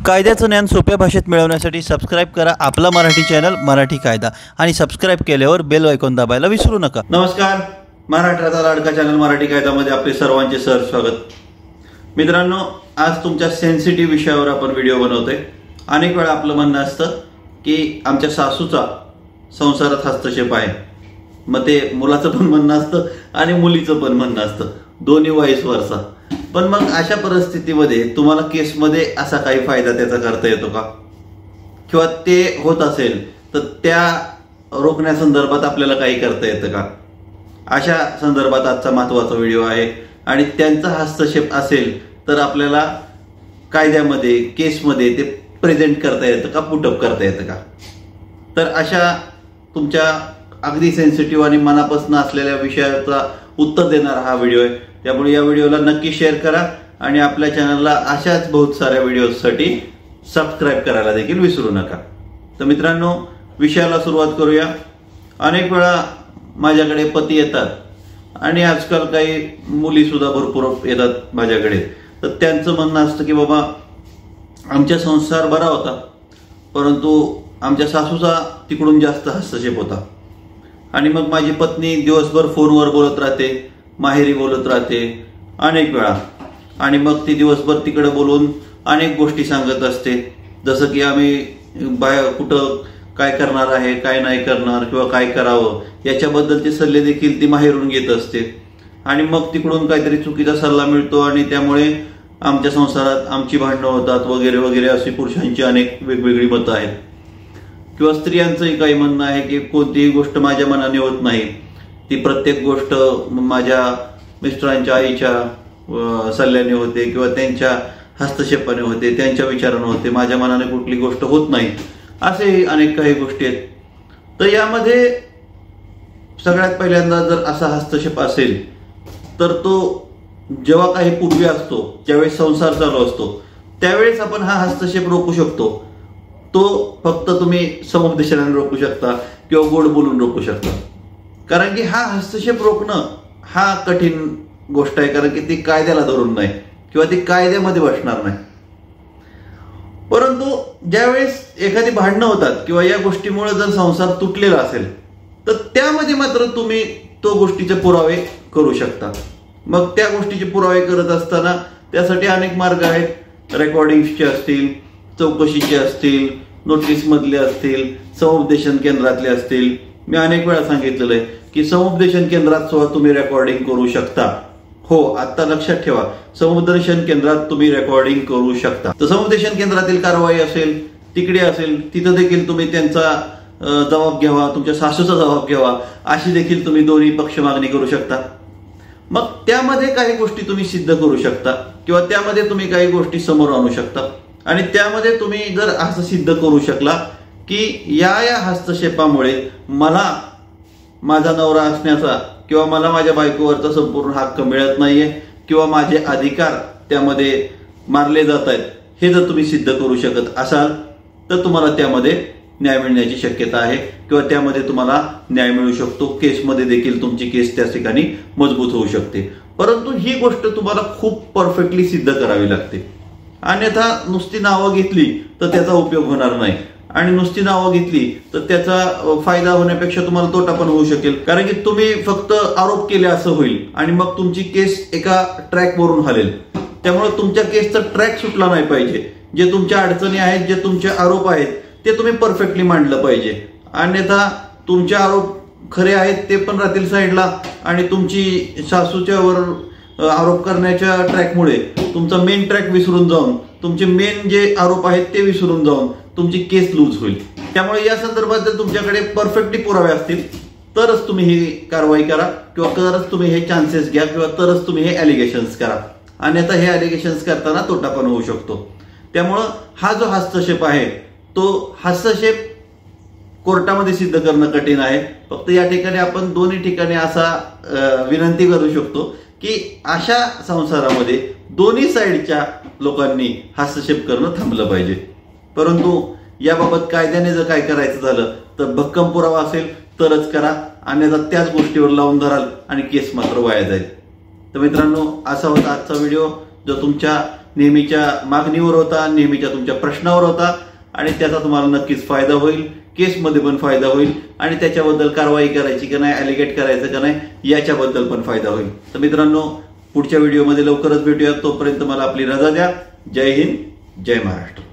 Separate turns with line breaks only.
कायद्याचं ज्ञान सोप्या भाषेत मिळवण्यासाठी सबस्क्राइब करा आपला मराठी चॅनल मराठी कायदा आणि सबस्क्राइब केल्यावर बेल आयकॉन दाबायला विसरू नका।
नमस्कार, महाराष्ट्राचा लाडका चॅनल मराठी कायदामध्ये आपले सर्वांचे स्वागत। मित्रांनो, आज तुमच्या सेन्सिटिव्ह विषयावर आपण व्हिडिओ बनवतोय। अनेक वेळा आपलं म्हणणं असतं की आमच्या सासूचा संसारात हस्तक्षेप आहे, मग ते मुलाचं पण म्हणणं असतं आणि मुलीचं पण म्हणणं असतं, दोन्ही वाईस वर्सा। पण मग अशा परिस्थितीमध्ये तुम्हाला केसमध्ये असा काही फायदा त्याचा करता येतो का, किंवा ते होत असेल तर त्या रोखण्यासंदर्भात आपल्याला काही करता येतं का? अशा संदर्भात आजचा महत्त्वाचा व्हिडिओ आहे। आणि त्यांचा हस्तक्षेप असेल तर आपल्याला कायद्यामध्ये केसमध्ये ते प्रेझेंट करता येतं का, पुटअप करता येतं का? तर अशा तुमच्या अगदी सेन्सिटिव्ह आणि मनापासून असलेल्या विषयाचा उत्तर देणारा हा व्हिडिओ आहे। त्यामुळे या व्हिडिओला नक्की शेअर करा आणि आपल्या चॅनलला अशाच बहुत साऱ्या व्हिडिओसाठी सबस्क्राइब करायला देखील विसरू नका। तर मित्रांनो, विषयाला सुरुवात करूया। अनेक वेळा माझ्याकडे पती येतात आणि आजकाल काही मुली सुद्धा भरपूर येतात माझ्याकडे। तर त्यांचं म्हणणं असतं की बाबा, आमचा संसार बरा होता, परंतु आमच्या सासूचा तिकडून जास्त हस्तक्षेप होता। आणि मग माझी पत्नी दिवसभर फोनवर बोलत राहते, माहेरी बोलत राहते अनेक वेळा, आणि मग ती दिवसभर तिकडे बोलून अनेक गोष्टी सांगत असते, जसं की आम्ही कुठं काय करणार आहे, काय नाही करणार, किंवा काय करावं याच्याबद्दलचे सल्ले देखील ती माहेरून घेत असते। आणि मग तिकडून काहीतरी चुकीचा सल्ला मिळतो आणि त्यामुळे आमच्या संसारात आमची भांडणं होतात वगैरे वगैरे, अशी पुरुषांची अनेक वेगवेगळी मतं आहेत। किंवा स्त्रियांचंही काही म्हणणं आहे की कोणतीही गोष्ट माझ्या मनाने होत नाही, ती प्रत्येक गोष्ट माझ्या मिस्टरांच्या आईच्या सल्ल्याने होते, किंवा त्यांच्या हस्तक्षेपाने होते, त्यांच्या विचाराने होते, माझ्या मनाने कुठली गोष्ट होत नाही, असे अनेक काही गोष्टी आहेत। तर यामध्ये सगळ्यात पहिल्यांदा जर असा हस्तक्षेप असेल तर तो जेव्हा काही पूर्वी असतो, ज्यावेळेस संसार चालू असतो, त्यावेळेस आपण हा हस्तक्षेप रोखू शकतो। तो फक्त तुम्ही समुपदेशनाने रोखू शकता किंवा गोड बोलून रोखू शकता। कारण की हा हस्तक्षेप रोखणं हा कठीण गोष्ट आहे, कारण की ती कायद्याला धरून नाही किंवा ती कायद्यामध्ये बसणार नाही। परंतु ज्यावेळेस एखादी भांडणं होतात किंवा या गोष्टीमुळे जर संसार तुटलेला असेल तर त्यामध्ये मात्र तुम्ही तो गोष्टीचे पुरावे करू शकता। मग त्या गोष्टीचे पुरावे करत असताना त्यासाठी अनेक मार्ग आहेत। रेकॉर्डिंग्सचे असतील, चौकशीचे असतील, नोटीस मधले असतील, समुपदेशन केंद्रातले असतील। मी अनेक वेळा सांगितलेलं आहे की समुपदेशन केंद्रात सुद्धा तुम्ही रेकॉर्डिंग करू शकता। हो, आता लक्षात ठेवा, समुपदेशन केंद्रात तुम्ही रेकॉर्डिंग करू शकता। तर समुपदेशन केंद्रातील कारवाई असेल, तिकडे असेल, तिथं देखील तुम्ही त्यांचा जबाब घ्यावा, तुमच्या सासूचा जबाब घ्यावा, अशी देखील तुम्ही दोन्ही पक्ष मागणी करू शकता। मग त्यामध्ये काही गोष्टी तुम्ही सिद्ध करू शकता किंवा त्यामध्ये तुम्ही काही गोष्टी समोर आणू शकता। आणि त्यामध्ये तुम्ही जर असं सिद्ध करू शकला की या हस्तक्षेपामुळे मला माझा नवरा असण्याचा किंवा मला माझ्या बायकोवरचा संपूर्ण हक्क मिळत नाहीये, किंवा माझे अधिकार त्यामध्ये मारले जात आहेत, हे जर तुम्ही सिद्ध करू शकत असाल तर तुम्हाला त्यामध्ये न्याय मिळण्याची शक्यता आहे, किंवा त्यामध्ये तुम्हाला न्याय मिळू शकतो। केसमध्ये देखील तुमची केस त्या ठिकाणी मजबूत होऊ शकते। परंतु ही गोष्ट तुम्हाला खूप परफेक्टली सिद्ध करावी लागते, अन्यथा नुसती नावं घेतली तर त्याचा उपयोग होणार नाही, आणि नुसती नावं घेतली तर त्याचा फायदा होण्यापेक्षा तुम्हाला तोटा पण होऊ शकेल। कारण की तुम्ही फक्त आरोप केले असं होईल आणि मग तुमची केस एका ट्रॅकवरून हलेल। त्यामुळे तुमच्या केसचा ट्रॅक सुटला नाही पाहिजे। जे तुमच्या अडचणी आहेत, जे तुमचे आरोप आहेत, ते तुम्ही परफेक्टली मांडलं पाहिजे, अन्यथा तुमचे आरोप खरे आहेत ते पण राहतील साईडला, आणि तुमची सासूच्यावर आरोप करण्याच्या ट्रॅकमुळे तुमचा मेन ट्रॅक विसरून जाऊन, तुमचे मेन जे आरोप आहेत ते विसरून जाऊन तुमची केस लूज होईल। त्यामुळे या संदर्भात जर तुमच्याकडे परफेक्टली पुरावे असतील तरच तुम्ही ही कारवाई करा, किंवा तरच तुम्ही हे चान्सेस घ्या, किंवा तरच तुम्ही हे ॲलिगेशन्स करा, अन्यथा हे ॲलिगेशन्स करताना तोटा पण होऊ शकतो। त्यामुळं हा जो हस्तक्षेप आहे तो हस्तक्षेप कोर्टामध्ये सिद्ध करणं कठीण आहे। फक्त या ठिकाणी आपण दोन्ही ठिकाणी असा विनंती करू शकतो की अशा संसारामध्ये दोन्ही साईडच्या लोकांनी हस्तक्षेप करणं थांबलं पाहिजे। परंतु याबाबत कायद्याने जर काय करायचं झालं तर भक्कम पुरावा असेल तरच करा, अन्यथा त्याच गोष्टीवर लावून धराल आणि केस मात्र वाया जाईल। तर मित्रांनो, असा होता आजचा व्हिडिओ जो तुमच्या नेहमीच्या मागणीवर होता, नेहमीच्या तुमच्या प्रश्नावर होता आणि त्याचा तुम्हाला नक्कीच फायदा होईल. केसमध्ये पण फायदा होईल आणि त्याच्याबद्दल कारवाई करायची का नाही, ॲलिगेट करायचं का नाही याच्याबद्दल पण फायदा होईल. तर मित्रांनो, पुढच्या व्हिडिओमध्ये लवकरच भेटूया. तोपर्यंत मला आपली रजा द्या. जय हिंद, जय महाराष्ट्र.